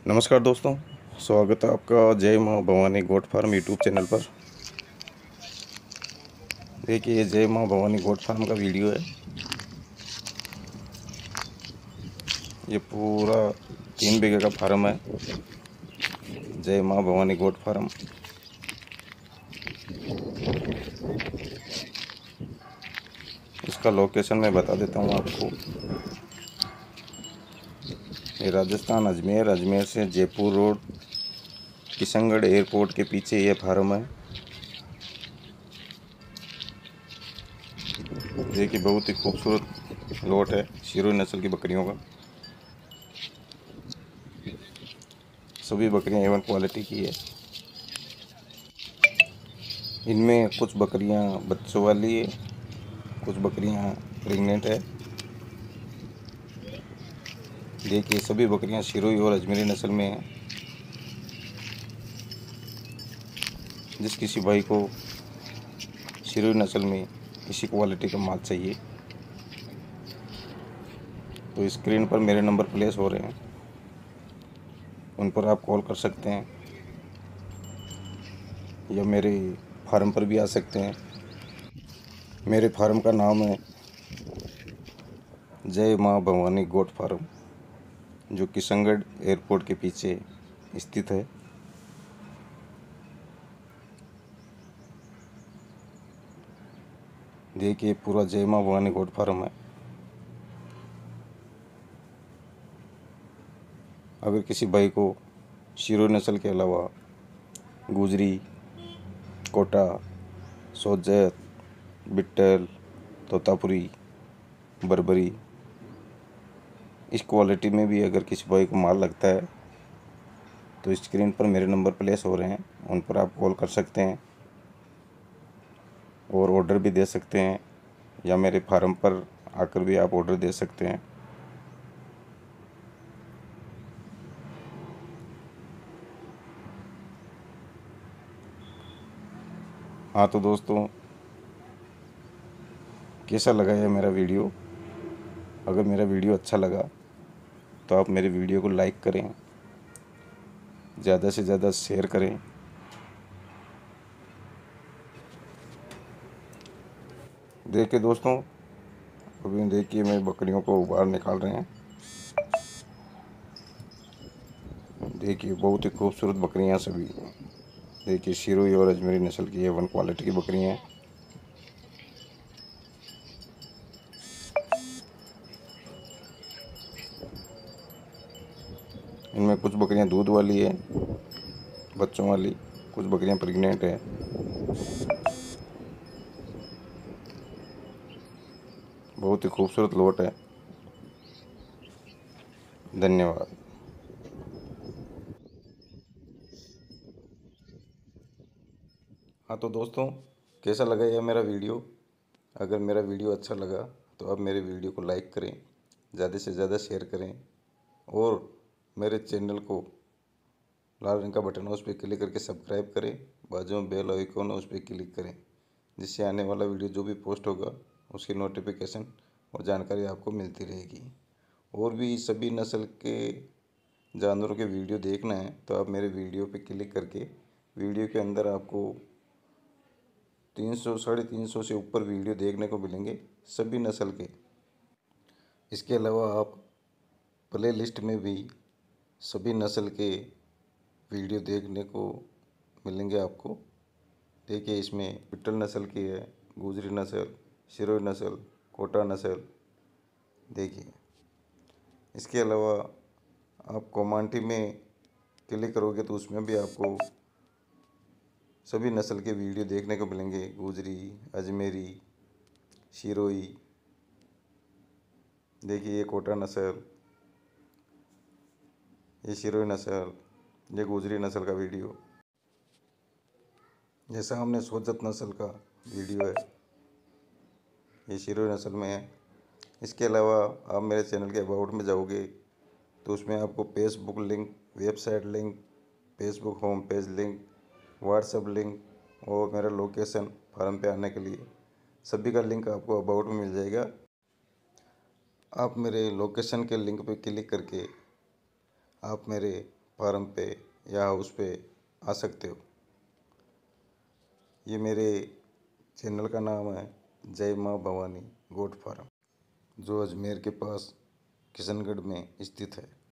नमस्कार दोस्तों, स्वागत है आपका Jai Maa Bhavani goat farm YouTube channel पर। देखिए, ये जय माँ भवानी गोट फार्म का वीडियो है। ये पूरा 3 बीघे का फार्म है, जय माँ भवानी गोट फार्म। इसका लोकेशन मैं बता देता हूँ आपको। ये राजस्थान अजमेर से जयपुर रोड, किशनगढ़ एयरपोर्ट के पीछे ये फार्म है। देखिए, बहुत ही खूबसूरत लॉट है शिरोही नस्ल की बकरियों का। सभी बकरियां A1 क्वालिटी की है। इनमें कुछ बकरियां बच्चों वाली है, कुछ बकरियां प्रेग्नेंट है। देखिए, सभी बकरियां शिरोही और अजमेरी नस्ल में हैं। जिस किसी भाई को शिरोही नस्ल में इसी क्वालिटी का माल चाहिए तो स्क्रीन पर मेरे नंबर प्लेस हो रहे हैं, उन पर आप कॉल कर सकते हैं या मेरे फार्म पर भी आ सकते हैं। मेरे फार्म का नाम है जय माँ भवानी गोट फार्म, जो किशनगढ़ एयरपोर्ट के पीछे स्थित है। देखिए, पूरा जय माँ भवानी गोट फार्म है। अगर किसी भाई को शिरोही नस्ल के अलावा गुजरी, कोटा, सोजत, बिट्टल, तोतापुरी, बर्बरी, इस क्वालिटी में भी अगर किसी भाई को माल लगता है तो स्क्रीन पर मेरे नंबर प्लेस हो रहे हैं, उन पर आप कॉल कर सकते हैं और ऑर्डर भी दे सकते हैं, या मेरे फार्म पर आकर भी आप ऑर्डर दे सकते हैं। हाँ तो दोस्तों, कैसा लगा ये मेरा वीडियो? अगर मेरा वीडियो अच्छा लगा तो आप मेरे वीडियो को लाइक करें, ज़्यादा से ज़्यादा शेयर करें। देखिए दोस्तों, अभी देखिए मैं बकरियों को बाहर निकाल रहे हैं। देखिए, बहुत ही खूबसूरत बकरियां सभी। देखिए, शिरोही और अजमेरी नस्ल की A1 क्वालिटी की बकरियां हैं। इनमें कुछ बकरियां दूध वाली है, बच्चों वाली, कुछ बकरियां प्रेग्नेंट है। बहुत ही खूबसूरत लॉट है। धन्यवाद। हाँ तो दोस्तों, कैसा लगा यह मेरा वीडियो? अगर मेरा वीडियो अच्छा लगा तो आप मेरे वीडियो को लाइक करें, ज़्यादा से ज़्यादा शेयर करें और मेरे चैनल को लाल रंग का बटन है उस पर क्लिक करके सब्सक्राइब करें। बाजू में बेल आइकॉन है उस पर क्लिक करें, जिससे आने वाला वीडियो जो भी पोस्ट होगा उसकी नोटिफिकेशन और जानकारी आपको मिलती रहेगी। और भी सभी नस्ल के जानवरों के वीडियो देखना है तो आप मेरे वीडियो पे क्लिक करके वीडियो के अंदर आपको 300 350 से ऊपर वीडियो देखने को मिलेंगे सभी नस्ल के। इसके अलावा आप प्ले लिस्ट में भी सभी नस्ल के वीडियो देखने को मिलेंगे आपको। देखिए, इसमें बिट्टल नस्ल की है, गुजरी नस्ल, शिरोही नस्ल, कोटा नस्ल। देखिए, इसके अलावा आप कोमांटी में क्लिक करोगे तो उसमें भी आपको सभी नस्ल के वीडियो देखने को मिलेंगे। गुजरी, अजमेरी, शिरोही। देखिए, ये कोटा नस्ल, ये शिरोही नस्ल, ये गुजरी नस्ल का वीडियो। ये सामने सोजत नस्ल का वीडियो है, ये शिरोही नस्ल में है। इसके अलावा आप मेरे चैनल के अबाउट में जाओगे तो उसमें आपको Facebook link, website link, Facebook home page link, WhatsApp link और मेरा लोकेशन फार्म पे आने के लिए सभी का लिंक आपको अबाउट में मिल जाएगा। आप मेरे लोकेशन के लिंक पे क्लिक करके आप मेरे फार्म पे या हाउस पे आ सकते हो। ये मेरे चैनल का नाम है जय माँ भवानी गोट फार्म, जो अजमेर के पास किशनगढ़ में स्थित है।